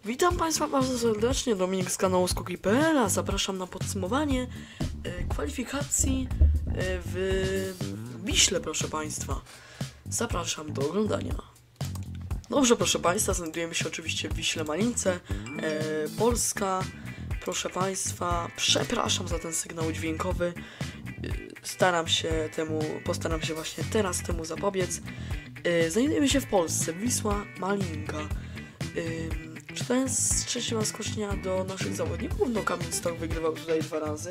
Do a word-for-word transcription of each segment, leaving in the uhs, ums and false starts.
Witam Państwa bardzo serdecznie, Dominik z kanału Skoki kropka pe el, a zapraszam na podsumowanie e, kwalifikacji e, w Wiśle, proszę Państwa. Zapraszam do oglądania. Dobrze, proszę Państwa, znajdujemy się oczywiście w Wiśle Malince, e, Polska. Proszę Państwa, przepraszam za ten sygnał dźwiękowy, e, staram się temu, postaram się właśnie teraz temu zapobiec. E, znajdujemy się w Polsce, Wisła Malinka. E, Czy to jest trzecia skocznia do naszych zawodników? No, Kamil Stoch wygrywał tutaj dwa razy.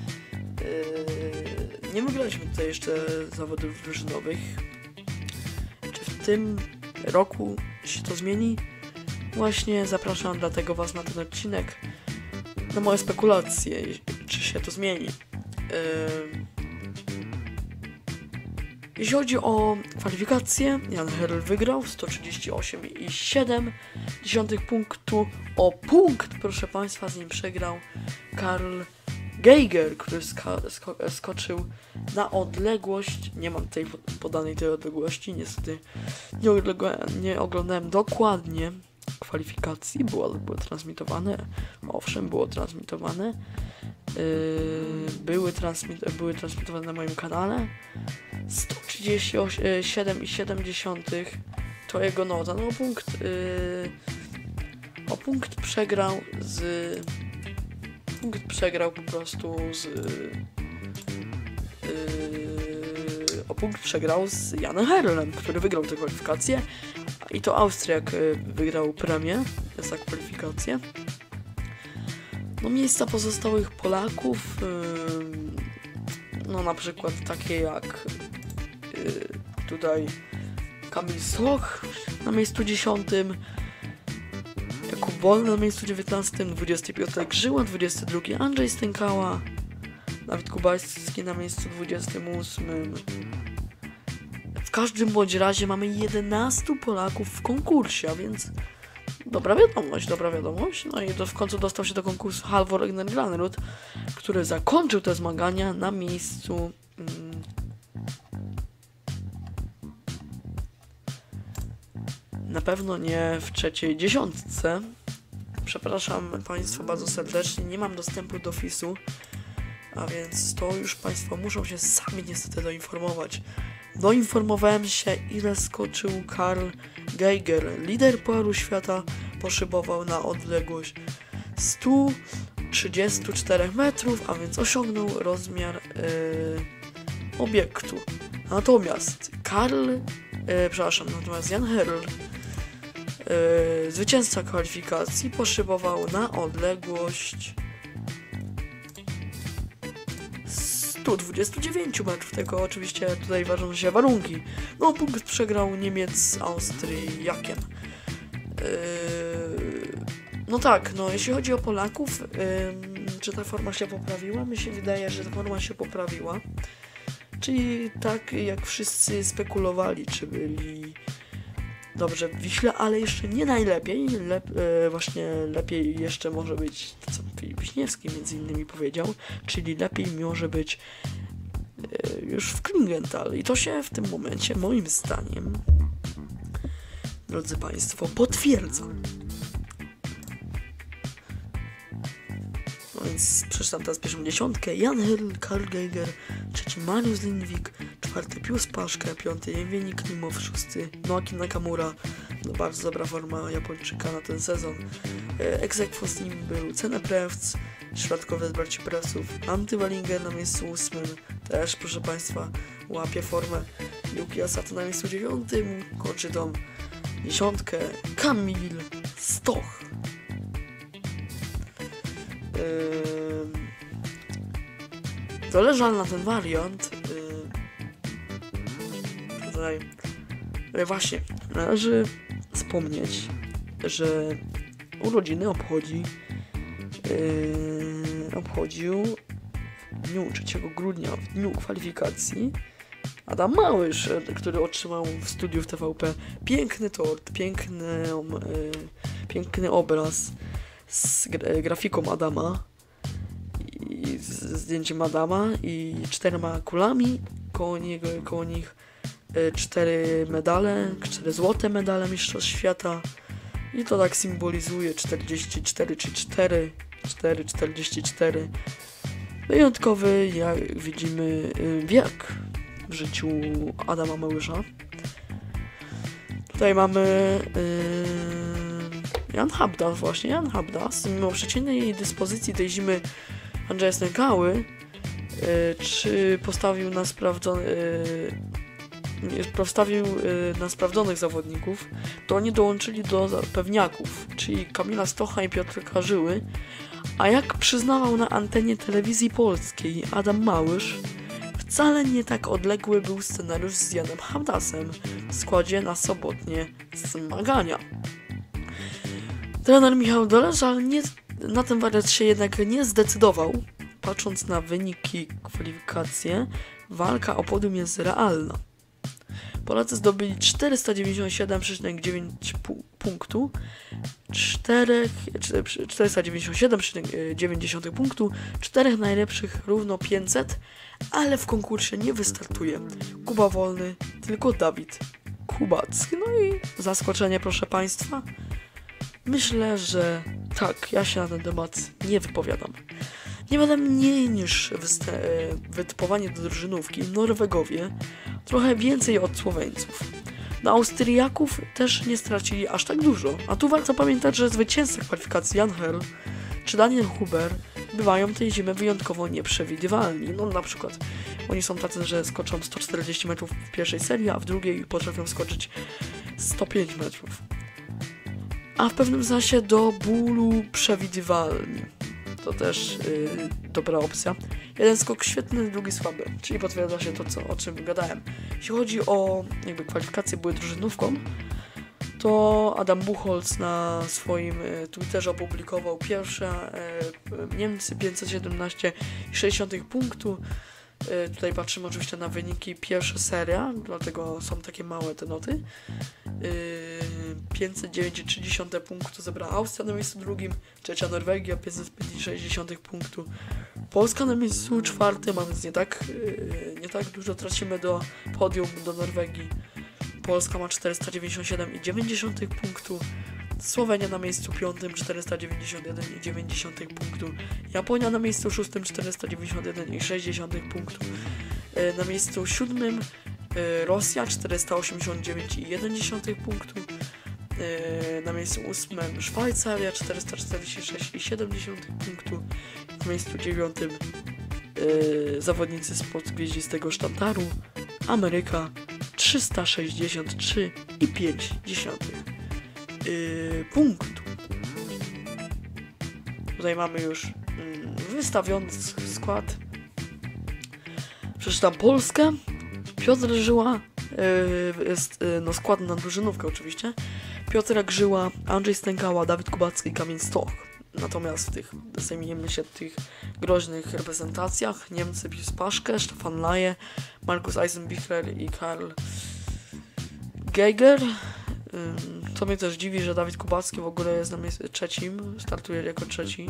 Yy, nie wygraliśmy tutaj jeszcze zawodów drużynowych. Czy w tym roku się to zmieni? Właśnie zapraszam dlatego Was na ten odcinek, na moje spekulacje, czy się to zmieni. Yy, Jeśli chodzi o kwalifikacje, Jan Herl wygrał sto trzydzieści osiem i siedem dziesiątych punktu. O punkt, proszę Państwa, z nim przegrał Karl Geiger, który sko sko skoczył na odległość. Nie mam tutaj podanej tej odległości, niestety nie, nie oglądałem dokładnie kwalifikacji, było, było transmitowane, owszem, było transmitowane. Yy, były, transmit były transmitowane na moim kanale. sto trzydzieści siedem i siedem dziesiątych to jego nota. No o punkt yy, o punkt przegrał z punkt przegrał po prostu z yy, o punkt przegrał z Janem Herlem, który wygrał tę kwalifikację, i to Austriak yy, wygrał premię za kwalifikację. No, miejsca pozostałych Polaków, yy, no na przykład takie jak yy, tutaj Kamil Stoch na miejscu dziesiątym, Jakub Bol na miejscu dziewiętnastym, dwudziesty piąty Grzyła, dwudziesty drugi Andrzej Stękała, Dawid Kubański na miejscu dwudziestym ósmym. W każdym bądź razie mamy jedenastu Polaków w konkursie, a więc dobra wiadomość, dobra wiadomość. No i to w końcu dostał się do konkursu Halvor Egner Granerud, który zakończył te zmagania na miejscu mm, na pewno nie w trzeciej dziesiątce. Przepraszam Państwa bardzo serdecznie, nie mam dostępu do fisu, a więc to już Państwo muszą się sami niestety doinformować. Doinformowałem się, ile skoczył Karl Geiger. Lider Pucharu Świata poszybował na odległość sto trzydzieści cztery metrów, a więc osiągnął rozmiar yy, obiektu. Natomiast Karl, yy, przepraszam, natomiast Jan Herl, yy, zwycięzca kwalifikacji, poszybował na odległość sto dwadzieścia dziewięć metrów, tego oczywiście tutaj ważą się warunki. No, punkt przegrał Niemiec z Austriakiem. Yy, no tak, no jeśli chodzi o Polaków, yy, czy ta forma się poprawiła? Mi się wydaje, że ta forma się poprawiła. Czyli tak jak wszyscy spekulowali, czy byli dobrze w Wiśle, ale jeszcze nie najlepiej. Lep, yy, właśnie lepiej jeszcze może być, co Filip Wiśniewski między innymi powiedział, czyli lepiej może być yy, już w Klingenthal. I to się w tym momencie, moim zdaniem, drodzy Państwo, potwierdza. No więc przeczytam teraz pierwszą dziesiątkę. Jan Herl, Karl Geiger, trzeci Mariusz Lindwik, czwarty Pius Paszke, piąty Jewgeni Klimow, szósty Noaki Nakamura. No, bardzo dobra forma Japończyka na ten sezon. E, Egzekwo z nim był Cenneprewc, środkowy z braci Presów, Anty Wallinger na miejscu ósmym, też proszę Państwa łapie formę. Yuki Asato na miejscu dziewiątym, kończy tą dziesiątkę Kamil Stoch. Yy, zależał na ten wariant. Yy, tutaj yy, właśnie należy wspomnieć, że urodziny obchodzi yy, obchodził w dniu trzeciego grudnia, w dniu kwalifikacji, Adam Małysz, który otrzymał w studiu w T V P piękny tort, piękny, yy, piękny obraz z grafiką Adama i z zdjęciem Adama i czterema kulami, koło niego, koło nich y, cztery medale, cztery złote medale Mistrzostw Świata, I to tak symbolizuje czterdzieści cztery czy cztery, cztery, czterdzieści cztery. Wyjątkowy, jak widzimy, wiek w życiu Adama Małysza. Tutaj mamy yy, Jan Habdas, właśnie Jan Habdas, mimo przeciwnej dyspozycji tej zimy Andrzeja Stękały, yy, czy postawił na sprawdzone, yy, postawił yy, na sprawdzonych zawodników, to oni dołączyli do pewniaków, czyli Kamila Stocha i Piotrka Żyły, a jak przyznawał na antenie telewizji polskiej Adam Małysz, wcale nie tak odległy był scenariusz z Janem Habdasem w składzie na sobotnie zmagania. Trener Michał Doleżal nie, na ten wariant się jednak nie zdecydował. Patrząc na wyniki kwalifikacje, walka o podium jest realna. Polacy zdobyli czterysta dziewięćdziesiąt siedem przecinek dziewięć punktu, czterysta dziewięćdziesiąt siedem przecinek dziewięć punktu, czterech najlepszych równo pięćset, ale w konkursie nie wystartuje Kuba Wolny, tylko Dawid Kubacki. No i zaskoczenie, proszę Państwa. Myślę, że tak, ja się na ten temat nie wypowiadam. Nie będę mniej niż wytypowanie do drużynówki Norwegowie, trochę więcej od Słoweńców. Na Austriaków też nie stracili aż tak dużo, a tu warto pamiętać, że zwycięzcy kwalifikacji Jan Herl czy Daniel Huber bywają tej zimy wyjątkowo nieprzewidywalni. No na przykład oni są tacy, że skoczą sto czterdzieści metrów w pierwszej serii, a w drugiej potrafią skoczyć sto pięć metrów. A w pewnym sensie do bólu przewidywalni. To też yy, dobra opcja. Jeden skok świetny, drugi słaby, czyli potwierdza się to, co, o czym gadałem. Jeśli chodzi o jakby kwalifikacje były drużynówką, to Adam Buchholz na swoim y, Twitterze opublikował pierwsze y, Niemcy pięćset siedemnaście i sześćdziesiąt punktu. Y, tutaj patrzymy oczywiście na wyniki, pierwsza seria, dlatego są takie małe te noty. Y, pięćset dziewięć i trzydzieści punktu zebrała Austria na miejscu drugim, trzecia Norwegia pięćset sześćdziesiąt punktu, Polska na miejscu czwartym, a więc nie tak, yy, nie tak dużo tracimy do podium do Norwegii. Polska ma czterysta dziewięćdziesiąt siedem i dziewięćdziesiąt punktu, Słowenia na miejscu piątym czterysta dziewięćdziesiąt jeden i dziewięćdziesiąt punktu, Japonia na miejscu szóstym czterysta dziewięćdziesiąt jeden i sześćdziesiąt punktu, yy, na miejscu siódmym yy, Rosja czterysta osiemdziesiąt dziewięć i jeden punktu, yy, na miejscu ósmym Szwajcaria czterysta czterdzieści sześć i siedemdziesiąt punktu, w miejscu dziewiątym yy, zawodnicy spod gwieździstego sztandaru Ameryka trzysta sześćdziesiąt trzy i pięć yy, punktu. Tutaj mamy już yy, wystawiony skład. Przeczytam Polskę. Piotr Żyła, yy, jest yy, no skład na drużynówkę oczywiście. Piotrek Żyła, Andrzej Stękała, Dawid Kubacki, Kamil Stoch. Natomiast w tych, zajmijmy się tych groźnych reprezentacjach. Niemcy Pius Paszke, Stefan Laje, Markus Eisenbichler i Karl Geiger. Co mnie też dziwi, że Dawid Kubacki w ogóle jest na miejscu trzecim, startuje jako trzeci.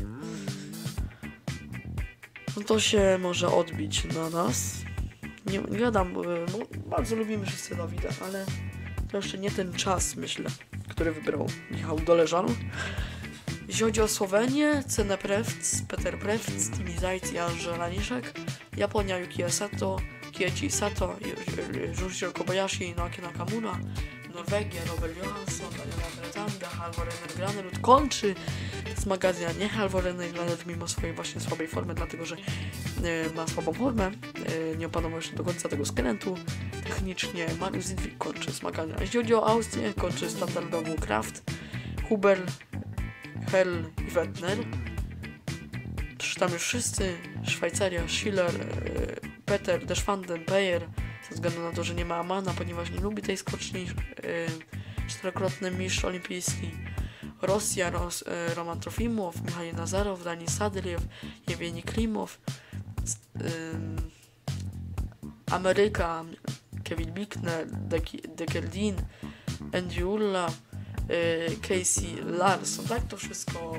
No to się może odbić na nas. Nie, nie gadam, bo bardzo lubimy wszyscy Dawida, ale to jeszcze nie ten czas, myślę, który wybrał Michał Doleżal. Jeśli chodzi o Słowenię, Cene Prevc, Peter Prevc, Timi Zajc i Andrzej Laniszek, Japonia Yuki Sato, Kiichi Sato, Junichiro Kobayashi, Naoki Nakamura, Norwegia Robert Johansson, Daniela Bretanda, Halvor Granerud kończy zmagania, nie Halvor Granerud mimo swojej właśnie słabej formy, dlatego że y, ma słabą formę, y, nie opanował jeszcze do końca tego skrętu. Technicznie Mariusz Zidwik kończy zmagania. Jeśli chodzi o Austrię, kończy standardową Kraft, Huber, Herl i Wettner. Tam już wszyscy, Szwajcaria, Schiller, y, Peter, Deschwanden, Peyer, ze względu na to, że nie ma Amana, ponieważ nie lubi tej skoczni, yy, czterokrotny mistrz olimpijski, Rosja, Ros, yy, Roman Trofimow, Michał Nazarow, Dani Sadriew, Jewgeni Klimow, yy, Ameryka, Kevin Bickner, Dekerdin, Andrew Ulla, yy, Casey Larson. Tak to wszystko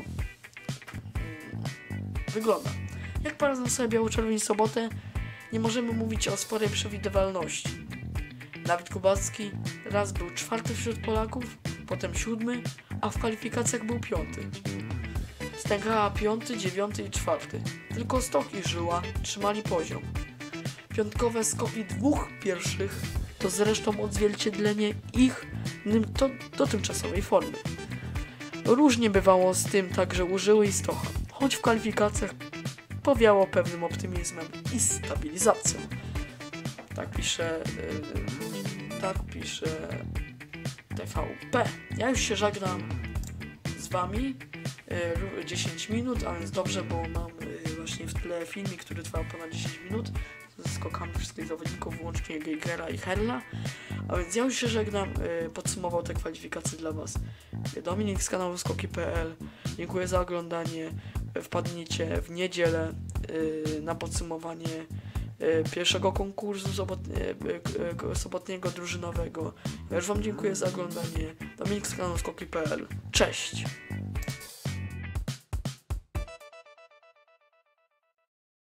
yy, wygląda. Jak poradzą sobie biało-czerwoni sobotę? Nie możemy mówić o sporej przewidywalności. Dawid Kubacki raz był czwarty wśród Polaków, potem siódmy, a w kwalifikacjach był piąty. Stękała piąty, dziewiąty i czwarty. Tylko Stoch i Żyła trzymali poziom. Piątkowe skoki dwóch pierwszych to zresztą odzwierciedlenie ich to, dotychczasowej formy. Różnie bywało z tym także u Żyły i Stocha, choć w kwalifikacjach powiało pewnym optymizmem i stabilizacją. Tak pisze, yy, tak pisze T V P. Ja już się żegnam z wami. Yy, dziesięć minut, a więc dobrze, bo mam yy, właśnie w tle filmik, który trwał ponad dziesięć minut ze skokami wszystkich zawodników, wyłącznie Geigera i Herla. A więc ja już się żegnam. Yy, podsumował te kwalifikacje dla was Dominik z kanału skoki kropka p l. Dziękuję za oglądanie. Wpadnijcie w niedzielę yy, na podsumowanie yy, pierwszego konkursu sobot, yy, yy, sobotniego drużynowego. Ja już wam dziękuję za oglądanie. Dominik z kanału skoki kropka p l. Cześć!